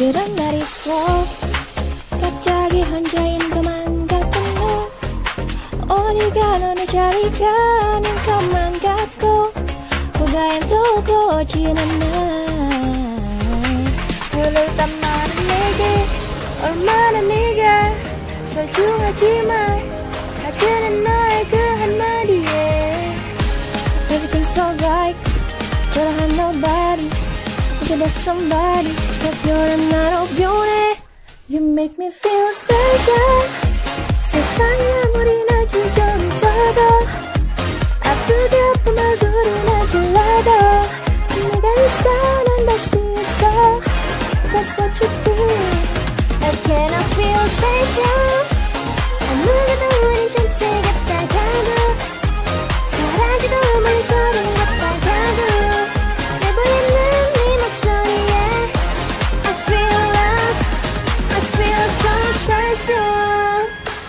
그런 날 있어. 갑자기 혼자인 것만 같은 너. 어디가 너네 자리 가는 것만 같고 후가엔 두고 지는 날. 그랬단 말은 내게 얼마나 네가 소중하지만 하지는 너의 그 한마디에 Everything's alright. 저러한 nobody. 이제 there's somebody. 별표는 나로 변해. You make me feel special. 세상이 아무리 날 지저분쳐도 아프게 아픈 얼굴이 날 질러도 내가 있어 난 다시 있어. That's what you do. How can I feel special? 아무것도 우리 전체 같다가도 사라지도 멀리 소리 같다가도 내보이는 네 목소리에 I feel love, I feel so special.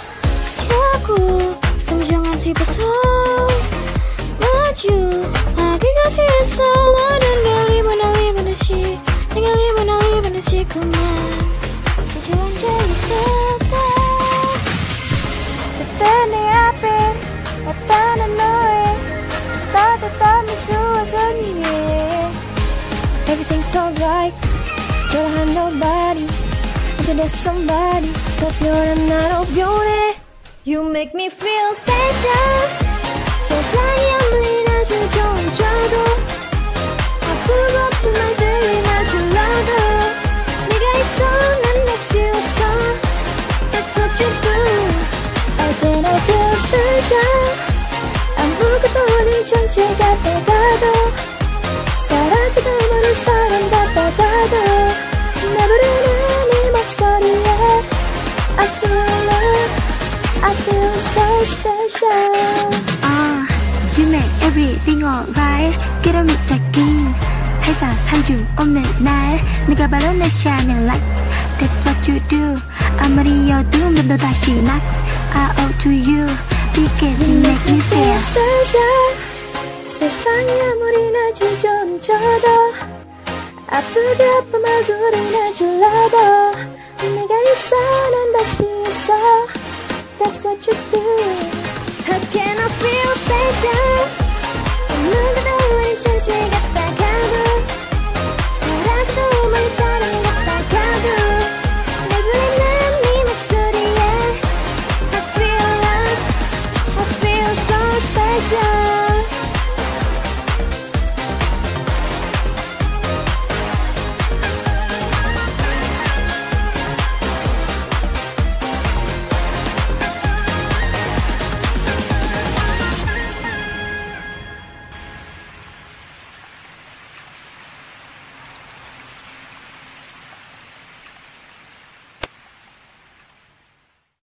자꾸 소중한 집에서 마주하기가 싫어. 원하는 걸 입은 듯이 내가 입은 듯이 그만 주저 앉아 있었다. 그때 내 앞에 나타난 너의 따뜻한 미소와 선의에 Everything's alright. 저러한 nobody. 이제 there's somebody. 별표는 나로 변해. You make me feel special. 세상이 아무리 날 주저앉혀도 아프고 아픈 말들이 날 질러도 네가 있어 난 다시 웃어. That's what you do. How can I feel special? 아무것도 아닌 전체 같다가도 사라지도 모를 사람 같다가도 내 부르는 이 목소리에 I feel love, I feel so special. You make everything alright. 깨름이 작긴 회사 한 줌 없는 날 네가 바로 내 shining light. That's what you do. 아무리 어두운 밤도 다시 knock. I owe to you because you make me feel special. 세상이 아무리 날 지저분쳐도 아프게 아픈 얼굴이 날 질러도 네가 있어 난 다시 있어. That's what you do. How can I feel special?